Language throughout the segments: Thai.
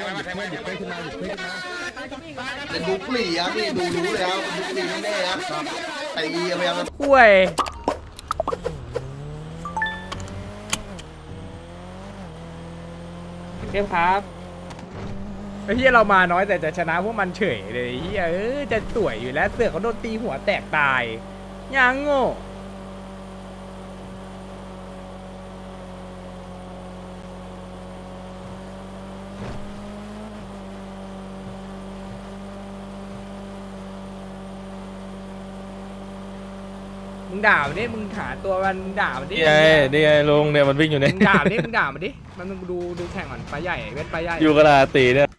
เป็นดูปลีครับนี่ดูรู้เลยครับดูปลีแน่ๆครับตีพยายามห่วยเกมครับไอ้เฮียเรามาน้อยแต่จะชนะพวกมันเฉยเลยเฮียจะสวยอยู่แล้วเสือกเขาโดนตีหัวแตกตายยังโง่มึงด่ามันดิมึงหาตัวมันด่ามันดินี่ไงลุงเนี่ยมันวิ่งอยู่เนี่ยมึงด่ามันดิมึงด่ามันดิมันดูแข่งก่อนปลาใหญ่เว้นปลาใหญ่อยู่กระดาษตีเนี่ย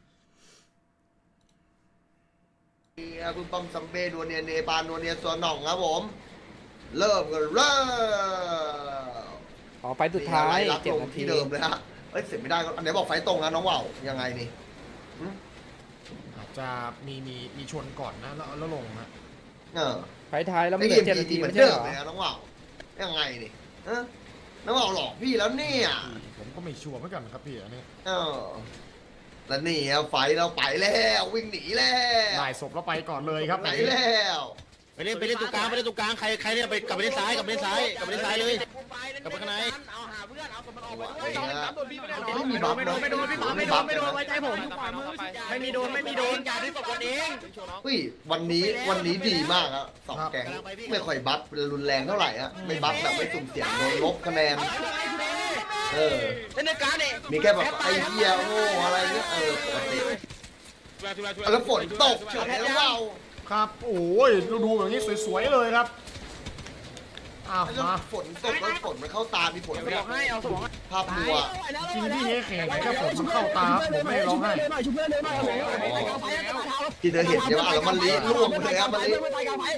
คุณต้อมซัมเบ้ดัวเนียเนปาลดัวเนียตัวหน่องครับผมเริ่มกันเริ่มไปสุดท้าย 7 นาทีเดิมเลยฮะเอ้ยเสร็จไม่ได้อันไหนบอกไฟตรงนะน้องว่าวยังไงนี่อาจจะมีชนก่อนนะแล้วลงนะไฟท้ายแล้วไม่เหลือ7 นาทีเหมือนเดิมเลยนะน้องว่าวยังไงนี่น้องว่าวหลอกพี่แล้วเนี่ยผมก็ไม่ชัวร์เหมือนกันครับพี่อันนี้แล้วนี่ไฟเราไปแล้ววิ่งหนีแล้วได้ศพเราไปก่อนเลยครับไหนแล้วไปเล่นตรงกลางใครเนี่ยไปกลับไปเล่นซ้ายเลยกลับไปข้างในเอาหาเพื่อนเอาคนมันออกไปไม่มีบัฟไม่โดนไว้ใจผมไม่มีโดนการที่ตกกันเองวันนี้ดีมากครับ2 แกงไม่ค่อยบัฟรุนแรงเท่าไหร่ฮะไม่บัฟแบบไม่สุ่มเสี่ยงโดนลบคะแนนมีแค่แบบไอ้เหี้ยโง่อะไรเงี้ยปกติแล้วฝนตกเฉยแล้วเราครับโอ้ยดูแบบนี้สวยๆเลยครับมาฝนตกแล้วฝนมันเข้าตามีฝนไม่ร้องไห้เอาสมองภาพมัวจริงที่เฮแข่งแค่ฝนมันเข้าตาผมไม่ร้องไห้ที่เธอเห็นใช่ไหมแล้วมันลิ้นร่วงเลยครับมันลิ้น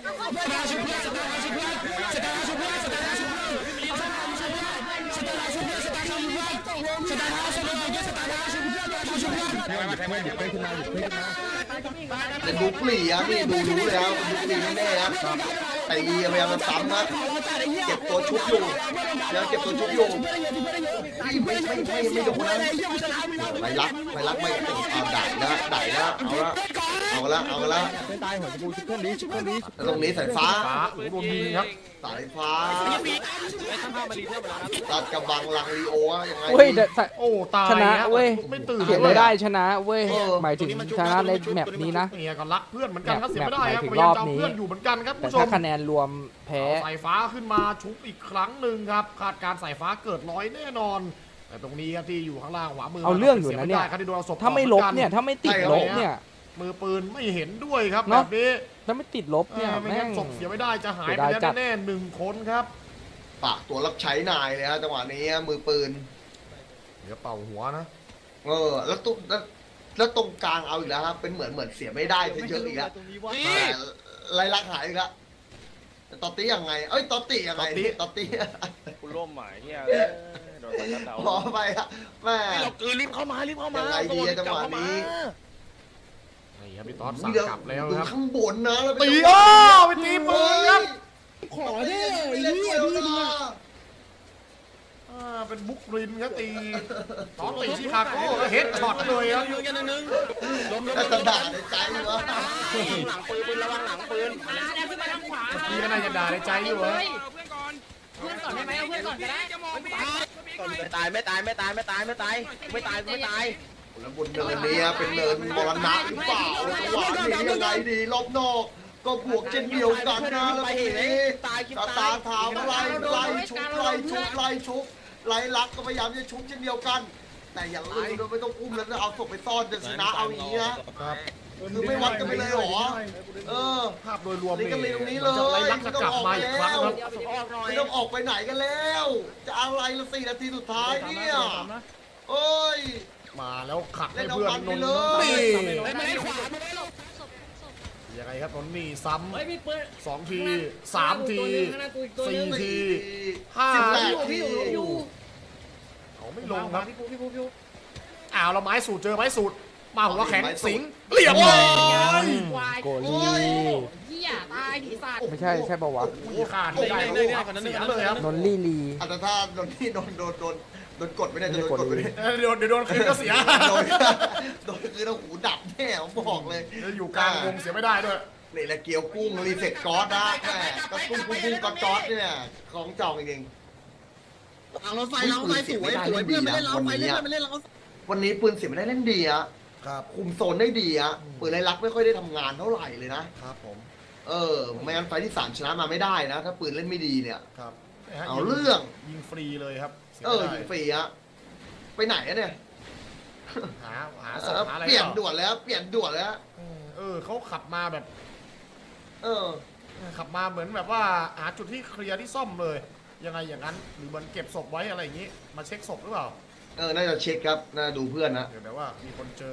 เป็นดูปลีครับนี่ดูรู้เลยครับดูปลีแน่ๆครับตีพยายามซ้ำนะเก็บตัวชุบอยู่ยังเก็บตัวชุบอยู่ไม่โดนนะไปรักไม่ด่านะเอาละไม่ตายหัวกูชุบเพื่อนดีตรงนี้สายฟ้าโดนยิงครับสายฟ้าตัดกระบังลังลีโอยังไงโอ้ตายชนะเว้ยไม่ตื่นเสียไม่ได้ชนะเว้ยหมายถึงชนะในแมปนี้นะเนี่ยก็รักเพื่อนเหมือนกันครับเสียไม่ได้ครับพยายามจะเพื่อนอยู่เหมือนกันครับผู้ชมแต่ถ้าคะแนนรวมแพ้สายฟ้าขึ้นมาชุบอีกครั้งหนึ่งครับคาดการสายฟ้าเกิดร้อยแน่นอนแต่ตรงนี้ครับที่อยู่ข้างล่างขวามือเอาเรื่องอยู่นะเนี่ยถ้าไม่ลบเนี่ยถ้าไม่ติดลบเนี่ยมือปืนไม่เห็นด้วยครับแบบนี้ถ้าไม่ติดลบเนี่ยแม่งศพเสียไม่ได้จะหายไปแน่1 คนครับปากตัวรับใช้นายเลยฮะจังหวะนี้มือปืนเดี๋ยวเป่าหัวนะแล้วตรงกลางเอาอีกแล้วครับเป็นเหมือนเสียไม่ได้เยอะอีกแล้วไรลักหายอีกแล้วตอตตี้ยังไงตอตตี้ยังไงตอตตี้คุณร่มหมายที่โดนตัดเตาขอไปอะแม่รีบเข้ามายังไงดีจังหวะนี้นี่ครับพี่ต๊อดสั่งกลับแล้วครับข้างบนนะแล้วตีไปตีปืนครับขอได้เป็นบุ๊กรินครับตีต๊อดตีชิคาโก้เฮดช็อตเลยครับยืนกันนึงแล้วจะด่าในใจเหรอหลังปืนระวังหลังปืนพี่ก็น่าจะด่าในใจอยู่เหรอเพื่อนก่อนได้ไหมเพื่อนก่อนก็ได้ไม่ตายแล้วบนเนินนี้เป็นเนินมรณะหรือเปล่าจังหวะนี้ยังไงดีรอบนอกก็บวกเช่นเดียวกันนะแล้วตรงนี้ตาเท้าไล่ชุบไล่ลักก็พยายามจะชุบเช่นเดียวกันแต่อย่างอื่นไม่ต้องอุ้มแล้วเอาศพไปซ่อนจะชนะเอาอย่างนี้นะคือไม่วัดกันไปเลยหรอภาพโดยรวมนี่ก็เลยตรงนี้เลยไม่ต้องออกไปแล้วไม่ต้องออกไปไหนกันแล้วจะอะไรละ4 นาทีสุดท้ายเนี่ยโอ้ยมาแล้วขัดให้เพื่อนนนนี่ยังไงครับนนนี่ซ้ำ2 ที3 ที4 ที5 ทีเขาไม่ลงครับเราไม้สูตรเจอไม้สูตรมาหัวแข็งสิงเรียบร้อยโกลีตายผีสัตว์ไม่ใช่ปะวะมีขาดใหญ่เลยเสียเลยครับนนลี่ลีแต่ถ้าโดนที่โดนกดไม่ได้จะโดนกดไม่ได้เดี๋ยวโดนคืนก็เสียโดนคือเราหูดับแน่ผมบอกเลยอยู่กลางวงเสียไม่ได้ด้วยนี่แหละเกี๊ยวกุ้งรีเซ็ตก๊อตนะแม่ก็กุ้งก๊อตเนี่ยของจองจริงเราไฟสวยเพื่อนไม่เล่นเราไฟเล่นไม่เล่นเราวันนี้ปืนเสียไม่ได้เล่นดีอะครับคุมโซนได้ดีอะปืนไรลักไม่ค่อยได้ทำงานเท่าไหร่เลยนะครับผมไม่งั้นไฟที่3ชนะมาไม่ได้นะ ถ้าปืนเล่นไม่ดีเนี่ยครับเอาเรื่องยิงฟรีเลยครับยิงฟรีอะไปไหนอะเนี่ยหาศพหาอะไรเปลี่ยนด่วนแล้วเขาขับมาแบบ ขับมาเหมือนแบบว่าหาจุดที่เคลียร์ที่ซ่อมเลยยังไงอย่างนั้นหรือมันเก็บศพไว้อะไรอย่างนี้มาเช็คศพหรือเปล่าน่าจะเช็คครับน่าดูเพื่อนนะเดี๋ยวแบบว่ามีคนเจอ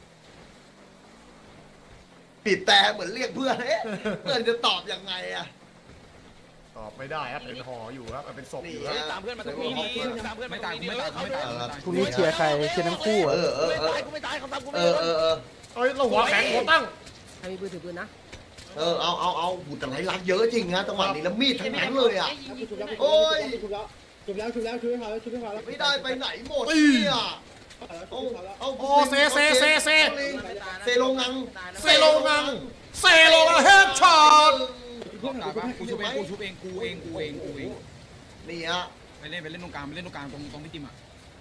ปิดแต่เหมือนเรียกเพื่อนเพื่อนจะตอบยังไงอะตอบไม่ได้ครับเป็นห่ออยู่ครับเป็นศพอยู่ครับตามเพื่อนมาตรงนี้ตามเพื่อนไม่ตายไม่ตายไม่ตายพรุ่งนี้เชียร์ใครเชียร์ทั้งคู่เหรอไม่ตายเขาตามกูไม่เอ้ยเราหัวแข็งหัวตั้งใครมีปืนถือปืนนะเอาหูแต่ไรลักเยอะจริงนะจังหวะนี้แล้วมีดทั้งนั้นเลยอะโอ้ยชุบแล้วไม่ได้ไปไหนหมดเนี่ยเอาโอ้เซโลงังเฮดช็อตกูชุบเองกูเองนี่ฮะไปเล่นตรงกลางตรงพี่ติมอ่ะ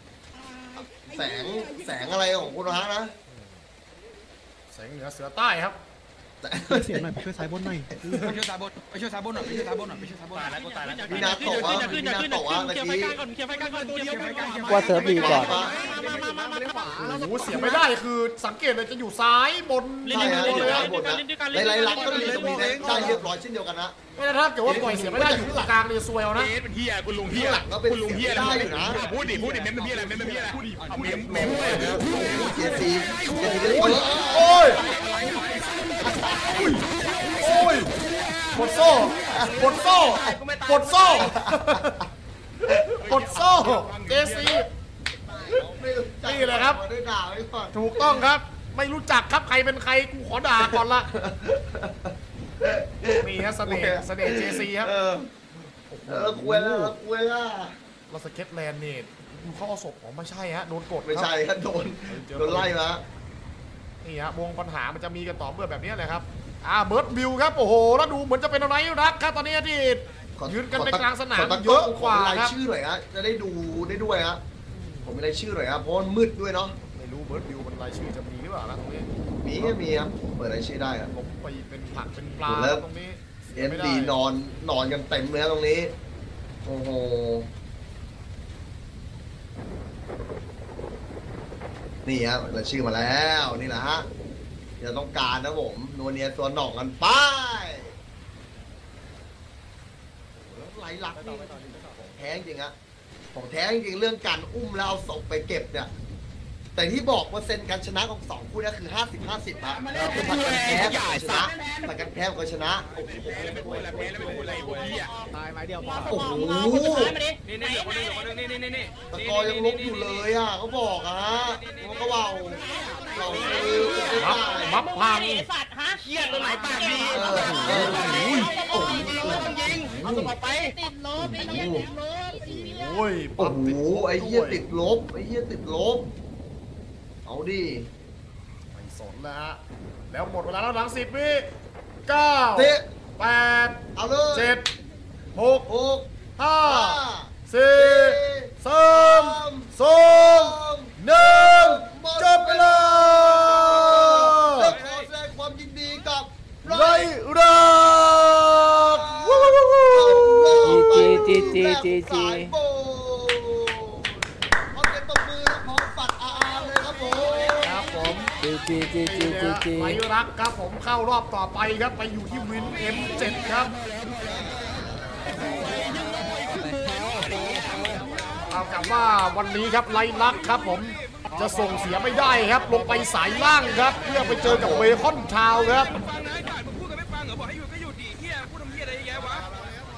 แสงอะไรของคุณฮะนะแสงเหนือเสือใต้ครับเสียงหน่อยไปช่วยซ้ายบนหน่อยไปช่วยซ้ายบนหน่อยไปช่วยซ้ายบนหน่อยตายแล้วกูตายแล้วมีนาโตะวะมีนาโตะวะเมื่อกี้ว่าเซิร์ฟดีก่อนโอ้โหเสียไม่ได้คือสังเกตเลยจะอยู่ซ้ายบนใช่ฮะอยู่ซ้ายบนนะไรลักก็รีตรงนี้ได้เรียบร้อยเช่นเดียวกันนะไม่ถ้าเกิดว่าปล่อยเสียไม่ได้อยู่กลางเนี่ยซวยเอานะเป็นเฮียคุณลุงเฮียหลังก็เป็นเสียได้อยู่นะพูดดิเม้มเป็นเฮียอะไรเม้มเป็นเฮียอะไรเอาเม้มเจซีก็เยอะโอ้ยปลดโซ่เจซีนี่แหละครับได้ด่าไว้ก่อนถูกต้องครับไม่รู้จักครับใครเป็นใครกูขอด่าก่อนละนี่ฮะเสน่ห์เจซีครับคุยแล้วเราสเก็ตแลนด์เนี่ยดูข้อศพของไม่ใช่ฮะโดนกดไม่ใช่ครับโดนไล่มานี่ฮะวงปัญหามันจะมีกันต่อเมื่อแบบนี้เลยครับเบิร์ดวิวครับโอ้โหแล้วดูเหมือนจะเป็นอะไรรักครับตอนนี้ที่ยืนกันในกลางสนามเยอะกว่าครับชื่อหน่อยฮะจะได้ดูได้ด้วยฮะผมมีรายชื่อหน่อยครับเพราะมันมืดด้วยเนาะไม่รู้เบิร์ดวิวมันรายชื่อจะมีหรือเปล่านะตรงนี้มีครับเปิดรายชื่อได้ครับผมไปเป็นผักเป็นปลาตรงนี้เอ็นดีนอนกันเต็มเลยตรงนี้โอ้โหนี่ฮะรายชื่อมาแล้วนี่แหละฮะเดี๋ยวต้องการนะผมนัวเนียตัวหน่องกันไปไหลหลักนี่ของแท้จริงฮะของแท้จริงเรื่องการอุ้มแล้วเอาศพไปเก็บเนี่ยแต่ที่บอกเปอร์เซ็นต์การชนะของ2คู่นี้คือ50-50อะคือผัดกันแพ้กับชนะผัดกันแพ้กับชนะตายไม้เดียวพอโอ้โหนี่ตะกอยังลบอยู่เลยอ่ะเขาบอกอ่ะเขาเบาเราคือมับพังสัตว์ฮะเฮียตัวไหนปากดีโอ้ติดลบไอ้เหี้ยติดลบโอ้ยโอ้โหไอ้เหี้ยติดลบเอาดิไม่สนแล้วฮะแล้วหมดเวลาแล้วหลัง10 วิ9 เตะ 8 เอาเลย 7 6 6 5 4 3 2 1จบไปเลยและขอแสดงความยินดีกับไรรักจีสายโบขอเสียงตบมือและขอปัดอาเลยครับผมครับผมจีไรรักครับผมเข้ารอบต่อไปครับไปอยู่ที่วิน M7 ครับเอากับว่าวันนี้ครับไรรักครับผมจะส่งเสียไม่ได้ครับลงไปสายล่างครับเพื่อไปเจอกับเวคอนทาวน์ครับ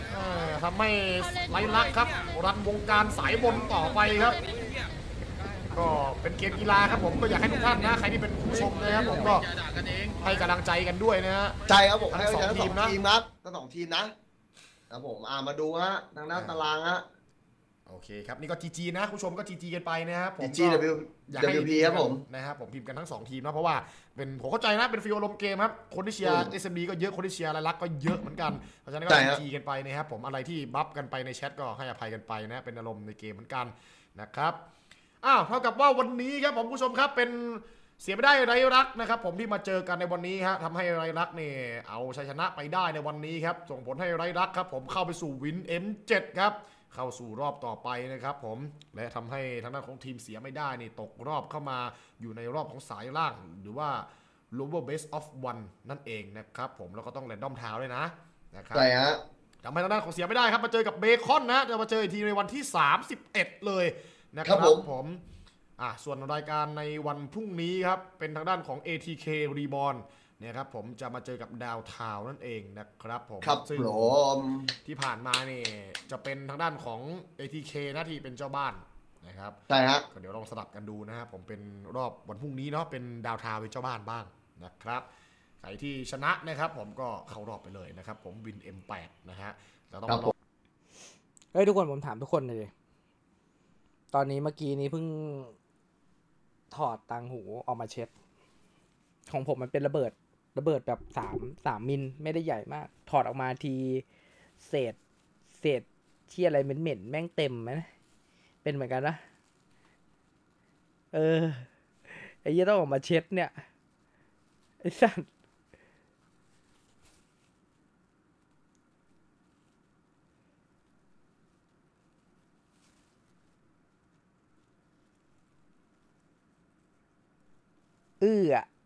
ทำให้ไรลักครับรันวงการสายบนต่อไปครับก็เป็นเกมกีฬาครับผมก็อยากให้ทุกท่านนะใครที่เป็นผู้ชมนะครับผมก็ให้กำลังใจกันด้วยนะฮะใช่ครับผมทั้งสองทีมนะครับทั้ง2 ทีมนะครับผมมาดูฮะทางด้านตารางฮะโอเคครับนี่ก็ GG นะผู้ชมก็ GG กันไปนะครับผม GG WP ครับผมนะครับผมพิมพ์กันทั้ง2ทีมนะเพราะว่าเป็นผมเข้าใจนะเป็นฟีลอารมณ์เกมครับคนที่เชียร์ SMD ก็เยอะคนที่เชียร์รักก็เยอะเหมือนกันเพราะฉะนั้นก็ GG กันไปนะครับผมอะไรที่บัฟกันไปในแชทก็ให้อภัยกันไปนะเป็นอารมณ์ในเกมเหมือนกันนะครับเท่ากับว่าวันนี้ครับผมผู้ชมครับเป็นเสียไม่ได้ไรรักนะครับผมที่มาเจอกันในวันนี้ฮะทำให้ไรรักเนี่ยเอาชัยชนะไปได้ในวันนี้ครับส่งผลให้ไรรักครับผมเข้าไปสู่วิน M7 ครับเข้าสู่รอบต่อไปนะครับผมและทำให้ทางด้านของทีมเสียไม่ได้นี่ตกรอบเข้ามาอยู่ในรอบของสายล่างหรือว่า lower base of one นั่นเองนะครับผมแล้วก็ต้องแรนดอมทาวด้วยนะครับใช่ฮะทำให้ทางด้านของเสียไม่ได้ครับมาเจอกับเบคอนนะจะมาเจออีกทีในวันที่31เลยนะครับผมส่วนรายการในวันพรุ่งนี้ครับเป็นทางด้านของ ATK Reborn เนี่ยครับผมจะมาเจอกับดาวทาวนั่นเองนะครับผมซึ่งที่ผ่านมาเนี่ยจะเป็นทางด้านของ ATK หน้าที่เป็นเจ้าบ้านนะครับใช่ฮะก็เดี๋ยวลองสลับกันดูนะครับผมเป็นรอบวันพรุ่งนี้เนาะเป็นดาวทาวเป็นเจ้าบ้านบ้างนะครับใครที่ชนะนะครับผมก็เข้ารอบไปเลยนะครับผมวิน M8 นะฮะแล้วต้องทุกคนผมถามทุกคนเลยตอนนี้เมื่อกี้นี้เพิ่งถอดตังหูออกมาเช็ดของผมมันเป็นระเบิดแบบ3 มิลไม่ได้ใหญ่มากถอดออกมาทีเศษเชี่ยอะไรเหม็นแม่งเต็มไหมเป็นเหมือนกันนะไอ้ยี่ต้องออกมาเช็ดเนี่ยไอ้สัส